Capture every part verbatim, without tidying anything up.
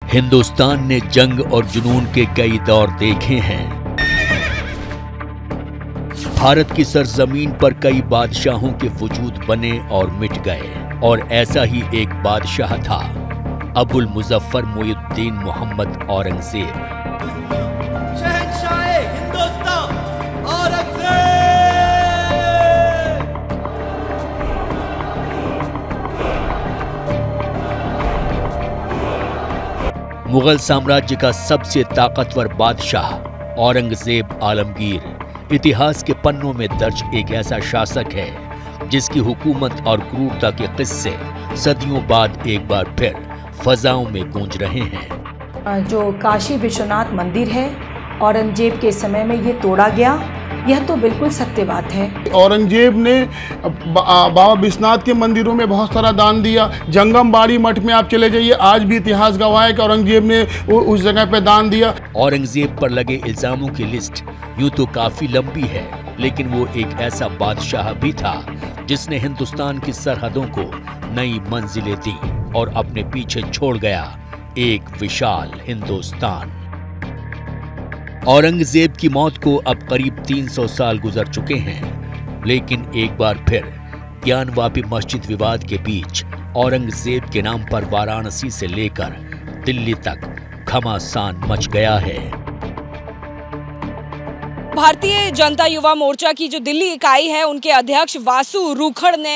हिंदुस्तान ने जंग और जुनून के कई दौर देखे हैं। भारत की सरजमीन पर कई बादशाहों के वजूद बने और मिट गए, और ऐसा ही एक बादशाह था अबुल मुजफ्फर मुइनुद्दीन मोहम्मद औरंगजेब। शहंशाह हिंदुस्तान औरंगजेब। मुगल साम्राज्य का सबसे ताकतवर बादशाह औरंगजेब आलमगीर इतिहास के पन्नों में दर्ज एक ऐसा शासक है जिसकी हुकूमत और क्रूरता के किस्से सदियों बाद एक बार फिर फजाओं में गूंज रहे हैं। जो काशी विश्वनाथ मंदिर है, औरंगजेब के समय में ये तोड़ा गया, यह तो बिल्कुल सत्य बात है। औरंगजेब ने बाबा विश्वनाथ के मंदिरों में बहुत सारा दान दिया। जंगम बाड़ी मठ में आप चले जाइए, आज भी इतिहास गवाह है कि औरंगजेब ने उस जगह पे दान दिया। औरंगजेब पर लगे इल्जामों की लिस्ट यूं तो काफी लंबी है, लेकिन वो एक ऐसा बादशाह भी था जिसने हिंदुस्तान की सरहदों को नई मंजिलें दी और अपने पीछे छोड़ गया एक विशाल हिंदुस्तान। औरंगजेब की मौत को अब करीब तीन सौ साल गुजर चुके हैं, लेकिन एक बार फिर ज्ञानवापी मस्जिद विवाद के बीच औरंगजेब के नाम पर वाराणसी से लेकर दिल्ली तक घमासान मच गया है। भारतीय जनता युवा मोर्चा की जो दिल्ली इकाई है, उनके अध्यक्ष वासु रूखड़ ने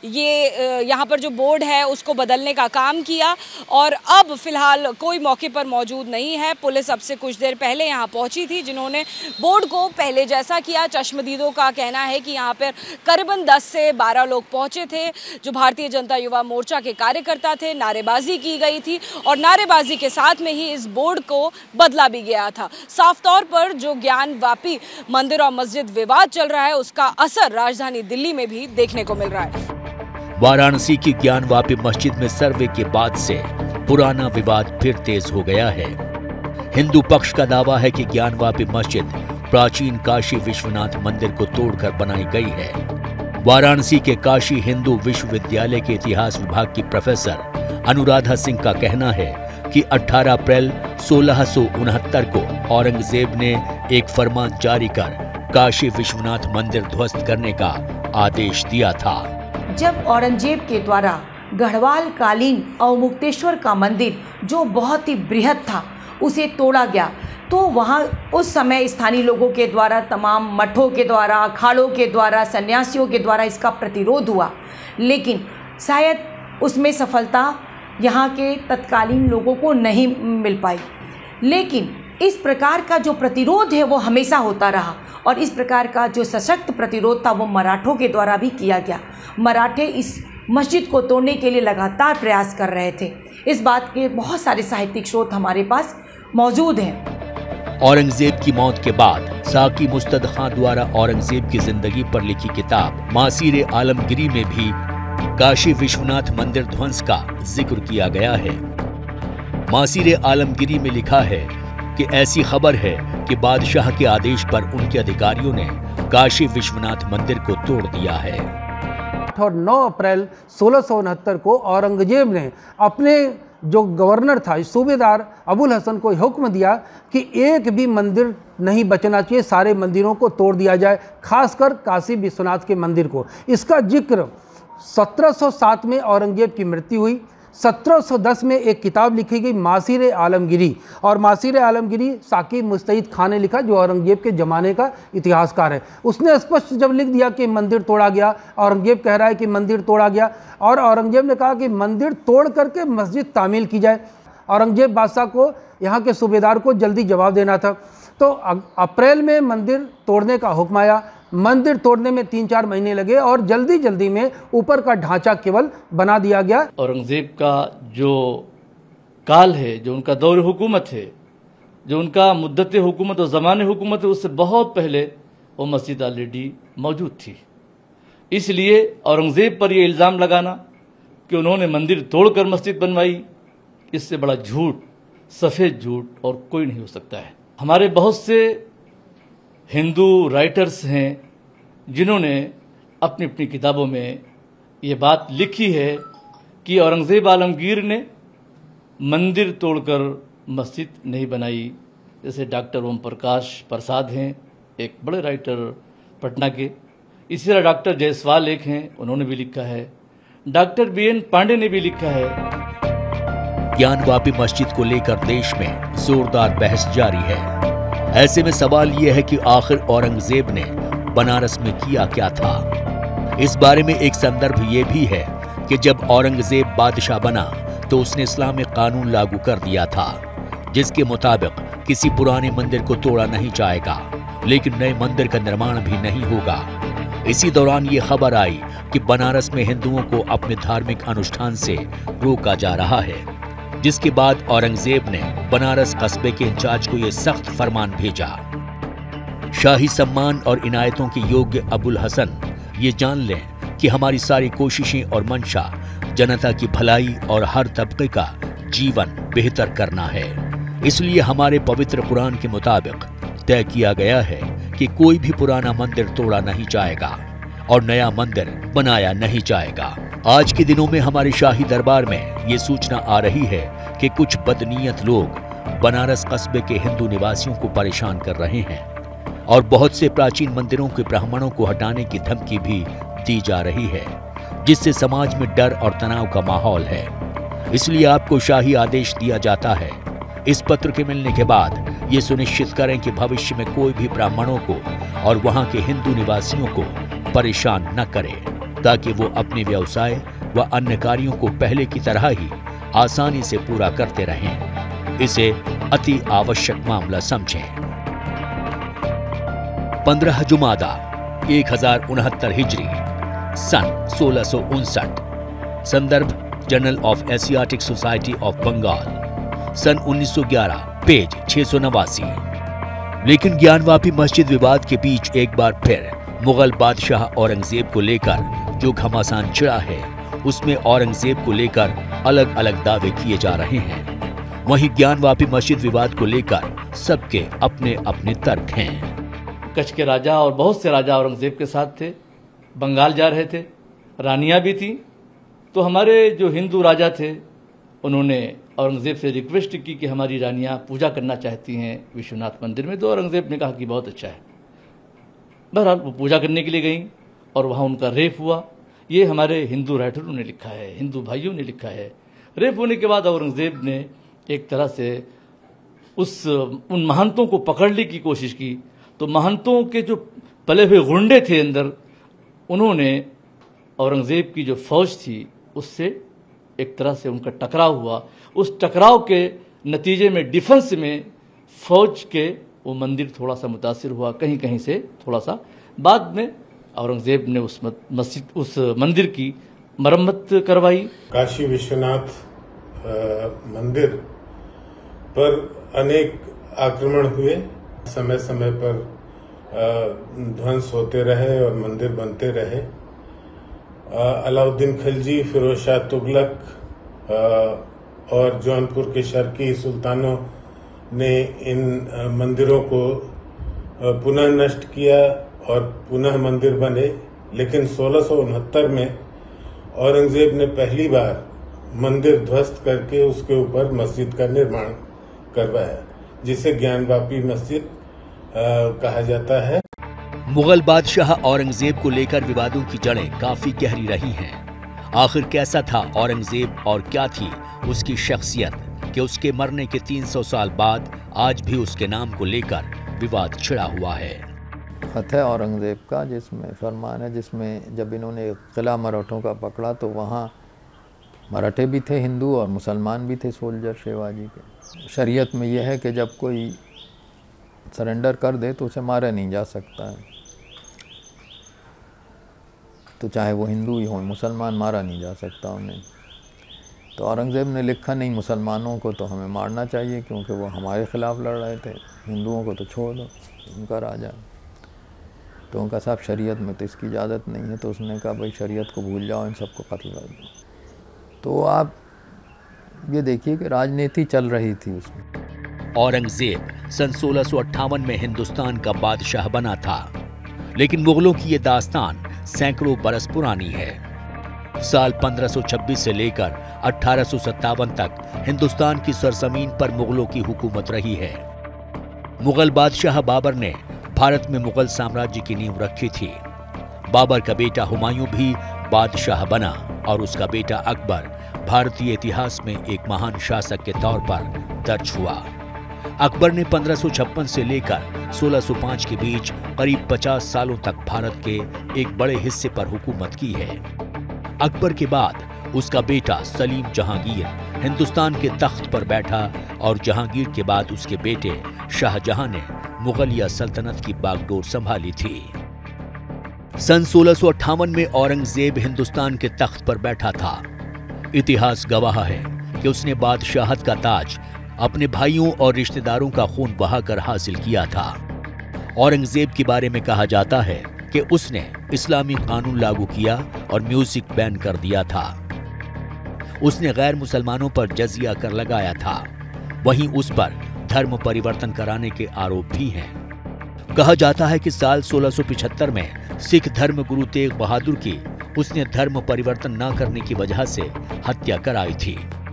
ये यहाँ पर जो बोर्ड है उसको बदलने का काम किया, और अब फिलहाल कोई मौके पर मौजूद नहीं है। पुलिस अब से कुछ देर पहले यहाँ पहुँची थी, जिन्होंने बोर्ड को पहले जैसा किया। चश्मदीदों का कहना है कि यहाँ पर करीबन दस से बारह लोग पहुँचे थे, जो भारतीय जनता युवा मोर्चा के कार्यकर्ता थे। नारेबाजी की गई थी और नारेबाजी के साथ में ही इस बोर्ड को बदला भी गया था। साफ तौर पर जो ज्ञानवापी मंदिर और मस्जिद विवाद चल रहा है, उसका असर राजधानी दिल्ली में भी देखने को मिल रहा है। वाराणसी की ज्ञानवापी मस्जिद में सर्वे के बाद से पुराना विवाद फिर तेज हो गया है। हिंदू पक्ष का दावा है कि ज्ञानवापी मस्जिद प्राचीन काशी विश्वनाथ मंदिर को तोड़कर बनाई गई है। वाराणसी के काशी हिंदू विश्वविद्यालय के इतिहास विभाग की प्रोफेसर अनुराधा सिंह का कहना है कि अठारह अप्रैल सोलह सौ उनहत्तर को औरंगजेब ने एक फरमान जारी कर काशी विश्वनाथ मंदिर ध्वस्त करने का आदेश दिया था। जब औरंगजेब के द्वारा गढ़वाल कालीन अवमुक्तेश्वर का मंदिर, जो बहुत ही बृहद था, उसे तोड़ा गया, तो वहाँ उस समय स्थानीय लोगों के द्वारा, तमाम मठों के द्वारा, अखाड़ों के द्वारा, सन्यासियों के द्वारा इसका प्रतिरोध हुआ, लेकिन शायद उसमें सफलता यहाँ के तत्कालीन लोगों को नहीं मिल पाई। लेकिन इस प्रकार का जो प्रतिरोध है वो हमेशा होता रहा, और इस प्रकार का जो सशक्त प्रतिरोध था वो मराठों के द्वारा भी किया गया। मराठे इस मस्जिद को तोड़ने के लिए लगातार प्रयास कर रहे थे। इस बात के बहुत सारे साहित्यिक स्रोत हमारे पास मौजूद हैं। औरंगजेब की मौत के बाद साकी मुस्तद खां द्वारा औरंगजेब की जिंदगी पर लिखी किताब मासीर आलमगिरी में भी काशी विश्वनाथ मंदिर ध्वंस का जिक्र किया गया है। मासीर आलमगिरी में लिखा है कि ऐसी खबर है कि बादशाह के आदेश पर उनके अधिकारियों ने काशी विश्वनाथ मंदिर को तोड़ दिया है। और नौ अप्रैल सोलह सौ उनहत्तर को औरंगजेब ने अपने जो गवर्नर था, सूबेदार अबुल हसन को हुक्म दिया कि एक भी मंदिर नहीं बचना चाहिए, सारे मंदिरों को तोड़ दिया जाए, खासकर काशी विश्वनाथ के मंदिर को। इसका जिक्र सत्रह सौ सात में औरंगजेब की मृत्यु हुई। सत्रह सौ दस में एक किताब लिखी गई मासीर आलमगिरी, और मासीर आलमगिरी साकी मुस्तैद खान ने लिखा, जो औरंगजेब के ज़माने का इतिहासकार है। उसने स्पष्ट जब लिख दिया कि मंदिर तोड़ा गया, औरंगजेब कह रहा है कि मंदिर तोड़ा गया, और औरंगजेब ने कहा कि मंदिर तोड़ करके मस्जिद तामील की जाए। औरंगजेब बादशाह को, यहाँ के सूबेदार को जल्दी जवाब देना था। तो अप्रैल में मंदिर तोड़ने का हुक्म आया। मंदिर तोड़ने में तीन चार महीने लगे और जल्दी जल्दी में ऊपर का ढांचा केवल बना दिया गया। औरंगजेब का जो काल है, जो उनका दौर हुकूमत है, जो उनका मुद्दत हुकूमत और ज़माने हुकूमत है, उससे बहुत पहले वो मस्जिद ऑलरेडी मौजूद थी। इसलिए औरंगजेब पर ये इल्ज़ाम लगाना कि उन्होंने मंदिर तोड़कर मस्जिद बनवाई, इससे बड़ा झूठ, सफ़ेद झूठ और कोई नहीं हो सकता है। हमारे बहुत से हिंदू राइटर्स हैं जिन्होंने अपनी अपनी किताबों में ये बात लिखी है कि औरंगजेब आलमगीर ने मंदिर तोड़कर मस्जिद नहीं बनाई। जैसे डॉक्टर ओम प्रकाश प्रसाद हैं, एक बड़े राइटर पटना के, इसी तरह डॉक्टर जायसवाल एक हैं, उन्होंने भी लिखा है। डॉक्टर बी एन पांडे ने भी लिखा है। ज्ञानवापी मस्जिद को लेकर देश में जोरदार बहस जारी है। ऐसे में सवाल यह है कि आखिर औरंगजेब ने बनारस में किया क्या था। इस बारे में एक संदर्भ ये भी है कि जब औरंगजेब बादशाह बना तो उसने इस्लामिक कानून लागू कर दिया था, जिसके मुताबिक किसी पुराने मंदिर को तोड़ा नहीं जाएगा, लेकिन नए मंदिर का निर्माण भी नहीं होगा। इसी दौरान ये खबर आई कि बनारस में हिंदुओं को अपने धार्मिक अनुष्ठान से रोका जा रहा है, जिसके बाद औरंगजेब ने बनारस कस्बे के इंचार्ज को यह सख्त फरमान भेजा। शाही सम्मान और इनायतों के योग्य अबुल हसन ये जान लें कि हमारी सारी कोशिशें और मंशा जनता की भलाई और हर तबके का जीवन बेहतर करना है। इसलिए हमारे पवित्र पुराण के मुताबिक तय किया गया है कि कोई भी पुराना मंदिर तोड़ा नहीं जाएगा और नया मंदिर बनाया नहीं जाएगा। आज के दिनों में हमारे शाही दरबार में ये सूचना आ रही है कि कुछ बदनीयत लोग बनारस कस्बे के हिंदू निवासियों को परेशान कर रहे हैं और बहुत से प्राचीन मंदिरों के ब्राह्मणों को हटाने की धमकी भी दी जा रही है, जिससे समाज में डर और तनाव का माहौल है। इसलिए आपको शाही आदेश दिया जाता है, इस पत्र के मिलने के बाद ये सुनिश्चित करें कि भविष्य में कोई भी ब्राह्मणों को और वहां के हिंदू निवासियों को परेशान न करे, ताकि वो अपने व्यवसाय व अन्य कार्यों को पहले की तरह ही आसानी से पूरा करते रहें। इसे अति आवश्यक मामला समझें। पंद्रह जुमादा एक हजार उनहत्तर हिजरी सन सोलह सौ उनसठ, संदर्भ journal of Asiatic society of Bengal, सन उन्नीस सौ ग्यारह, पेज छह सौ नवासी। लेकिन ज्ञानवापी मस्जिद विवाद के बीच एक बार फिर मुगल बादशाह औरंगजेब को लेकर जो घमासान छिड़ा है, उसमें औरंगजेब को लेकर अलग अलग दावे किए जा रहे हैं। वहीं ज्ञानवापी मस्जिद विवाद को लेकर सबके अपने अपने तर्क हैं। कच्छ के राजा और बहुत से राजा औरंगजेब के साथ थे, बंगाल जा रहे थे, रानियां भी थी। तो हमारे जो हिंदू राजा थे उन्होंने औरंगजेब से रिक्वेस्ट की कि हमारी रानियां पूजा करना चाहती हैं विश्वनाथ मंदिर में। तो औरंगजेब ने कहा कि बहुत अच्छा है। बहरहाल वो पूजा करने के लिए गई और वहाँ उनका रेप हुआ। ये हमारे हिंदू राइटरों ने लिखा है, हिंदू भाइयों ने लिखा है। रेप होने के बाद औरंगजेब ने एक तरह से उस उन महंतों को पकड़ने की कोशिश की। तो महंतों के जो पले हुए गुंडे थे अंदर, उन्होंने औरंगजेब की जो फौज थी उससे एक तरह से उनका टकराव हुआ। उस टकराव के नतीजे में डिफेंस में फौज के वो मंदिर थोड़ा सा मुतासिर हुआ, कहीं कहीं से थोड़ा सा। बाद में औरंगजेब ने उस मस्जिद उस मंदिर की मरम्मत करवाई। काशी विश्वनाथ मंदिर पर अनेक आक्रमण हुए, समय समय पर ध्वंस होते रहे और मंदिर बनते रहे। अलाउद्दीन खिलजी, फिरोज शाह तुगलक और जौनपुर के शर्की सुल्तानों ने इन मंदिरों को पुनः नष्ट किया और पुनः मंदिर बने। लेकिन सोलह सौ उनहत्तर में औरंगजेब ने पहली बार मंदिर ध्वस्त करके उसके ऊपर मस्जिद का निर्माण करवाया, जिसे ज्ञानवापी मस्जिद कहा जाता है। मुगल बादशाह औरंगजेब को लेकर विवादों की जड़ें काफी गहरी रही हैं। आखिर कैसा था औरंगजेब और क्या थी उसकी शख्सियत कि उसके मरने के तीन सौ साल बाद आज भी उसके नाम को लेकर विवाद छिड़ा हुआ है। खत है औरंगजेब का जिसमें फरमान है, जिसमें जब इन्होंने किला मराठों का पकड़ा तो वहाँ मराठे भी थे हिंदू और मुसलमान भी थे सोल्जर शिवाजी के। शरीयत में यह है कि जब कोई सरेंडर कर दे तो उसे मारा नहीं जा सकता है, तो चाहे वो हिंदू ही हो मुसलमान मारा नहीं जा सकता उन्हें। तो औरंगजेब ने लिखा नहीं, मुसलमानों को तो हमें मारना चाहिए क्योंकि वो हमारे खिलाफ लड़ रहे थे, हिंदुओं को तो छोड़ दो, उनका राजा। तो उनका साहब शरीयत में तो इसकी इजाज़त नहीं है। तो उसने कहा भाई शरीयत को भूल जाओ, इन सबको कत्ल कर दो। तो आप ये देखिए कि राजनीति चल रही थी उसमें। औरंगजेब सन सोलह सौ अट्ठावन में हिंदुस्तान का बादशाह बना था, लेकिन मुगलों की ये दास्तान सैकड़ों बरस पुरानी है। साल पंद्रह सौ छब्बीस से लेकर अठारह सौ सत्तावन तक हिंदुस्तान की सरजमीन पर मुगलों की हुकूमत रही है। मुगल बादशाह बाबर ने भारत में मुगल साम्राज्य की नींव रखी थी। बाबर का बेटा हुमायूं भी बादशाह बना और उसका बेटा अकबर भारतीय इतिहास में एक महान शासक के तौर पर दर्ज हुआ। अकबर ने पंद्रह सौ छप्पन से लेकर सोलह सौ पाँच के बीच करीब पचास सालों तक भारत के एक बड़े हिस्से पर हुकूमत की है। अकबर के बाद उसका बेटा सलीम जहांगीर हिंदुस्तान के तख्त पर बैठा और जहांगीर के बाद उसके बेटे शाहजहां ने मुगलिया सल्तनत की बागडोर संभाली थी। सन सोलह सौ अट्ठावन में औरंगजेब हिंदुस्तान के तख्त पर बैठा था। इतिहास गवाह है कि उसने बादशाहत का ताज अपने भाइयों और रिश्तेदारों का खून बहाकर हासिल किया था। औरंगजेब के बारे में कहा जाता है कि उसने इस्लामी कानून लागू किया और म्यूजिक बैन कर दिया था। उसने गैर मुसलमानों पर जजिया कर लगाया था। वहीं उस पर धर्म परिवर्तन कराने के आरोप भी हैं। कहा जाता है कि साल सोलह सौ पिछहत्तर में सिख धर्म गुरु तेग बहादुर की उसने धर्म परिवर्तन न करने की वजह से हत्या कराई थी।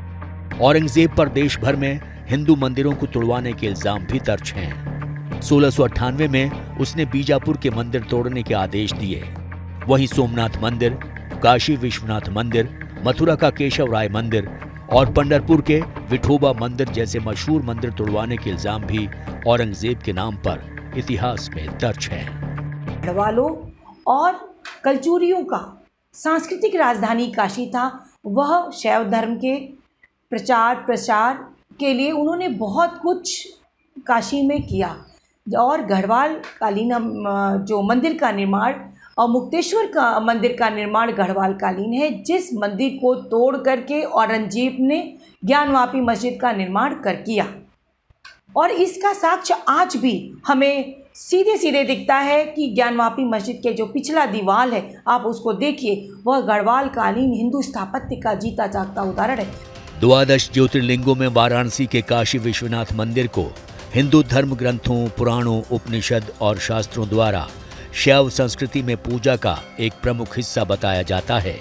औरंगजेब पर देश भर में हिंदू मंदिरों को तोड़वाने के इल्जाम भी दर्ज हैं। सोलह सौ अट्ठानवे में उसने बीजापुर के मंदिर तोड़ने के आदेश दिए। वहीं सोमनाथ मंदिर, काशी विश्वनाथ मंदिर, मथुरा का केशव राय मंदिर और पंढरपुर के विठोबा मंदिर जैसे मशहूर मंदिर तोड़वाने के इल्जाम भी औरंगजेब के नाम पर इतिहास में दर्ज है। गढ़वालों और कलचुरियों का सांस्कृतिक राजधानी काशी था। वह शैव धर्म के प्रचार प्रसार के लिए उन्होंने बहुत कुछ काशी में किया और गढ़वाल कालीन जो मंदिर का निर्माण और मुक्तेश्वर का मंदिर का निर्माण गढ़वाल कालीन है, जिस मंदिर को तोड़ करके औरंगजेब ने ज्ञानवापी मस्जिद का निर्माण कर किया। और इसका साक्ष्य आज भी हमें सीधे सीधे दिखता है कि ज्ञानवापी मस्जिद के जो पिछला दीवार है, आप उसको देखिए, वह गढ़वाल कालीन हिंदू स्थापत्य का जीता जागता उदाहरण है। द्वादश ज्योतिर्लिंगों में वाराणसी के काशी विश्वनाथ मंदिर को हिंदू धर्म ग्रंथों, पुराणों, उपनिषद और शास्त्रों द्वारा शैव संस्कृति में पूजा का एक प्रमुख हिस्सा बताया जाता है।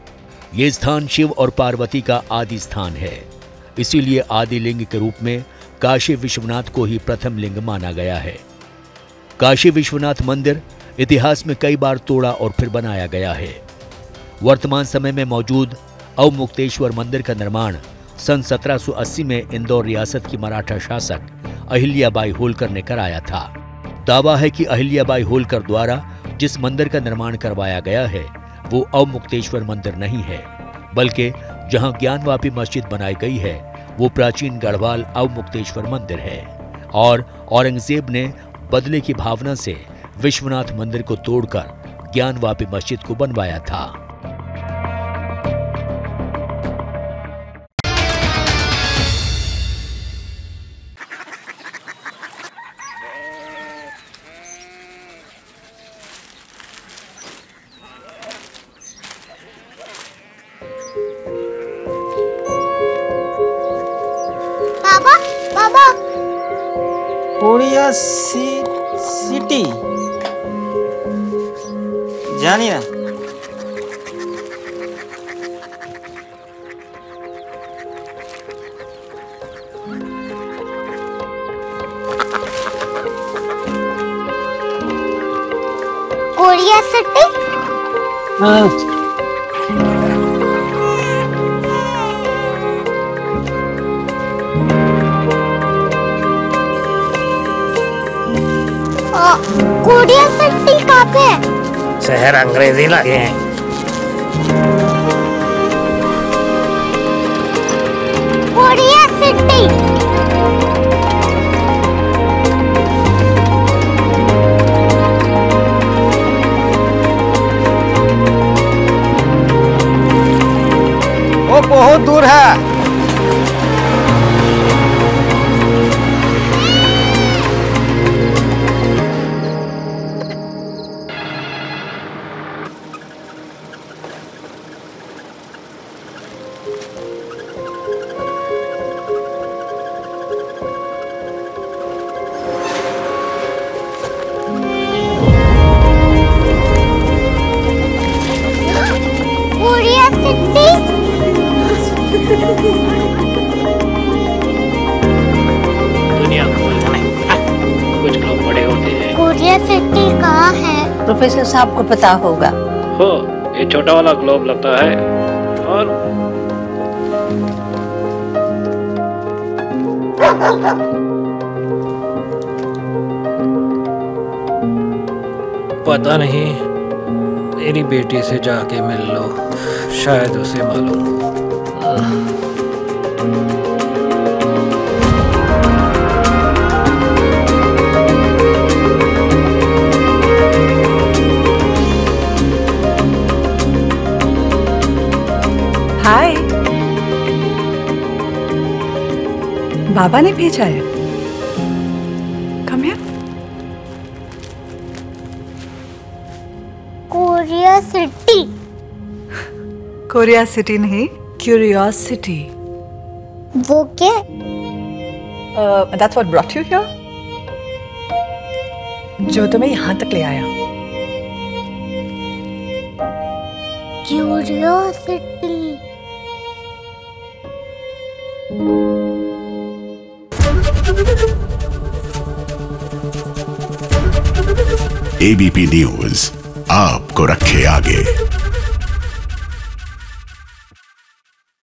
ये स्थान शिव और पार्वती का आदि स्थान है। इसीलिए आदि लिंग के रूप में काशी विश्वनाथ को ही प्रथम लिंग माना गया है। काशी विश्वनाथ मंदिर इतिहास में कई बार तोड़ा और फिर बनाया गया है। वर्तमान समय में मौजूद अवमुक्तेश्वर मंदिर का निर्माण सन सत्रह सौ अस्सी में इंदौर रियासत की मराठा शासक अहिल्याबाई होलकर ने कराया था। दावा है कि अहिल्याबाई होलकर द्वारा जिस मंदिर का निर्माण करवाया गया है वो अवमुक्तेश्वर मंदिर नहीं है, बल्कि जहां ज्ञानवापी मस्जिद बनाई गई है वो प्राचीन गढ़वाल अवमुक्तेश्वर मंदिर है और औरंगजेब ने बदले की भावना से विश्वनाथ मंदिर को तोड़कर ज्ञानवापी मस्जिद को बनवाया था। बाबा बाबा कोरिया सी सिटी जानी ना कोरिया सिटी हाँ कोरिया सिटी कहाँ पे है? शहर अंग्रेजी लगे हैं। कोरिया सिटी वो बहुत दूर है। प्रोफेसर साहब को पता होगा। हो, ये छोटा वाला ग्लोब लगता है और पता नहीं, मेरी बेटी से जाके मिल लो, शायद उसे मालूम हो। हाय, बाबा ने भेजा है। Come here. Korea city. Korea city नहीं, क्यूरियोसिटी। वो क्या? That's what brought you here. जो तुम्हें यहाँ तक ले आया। क्यूरियोसिटी। एबीपी न्यूज आपको रखे आगे।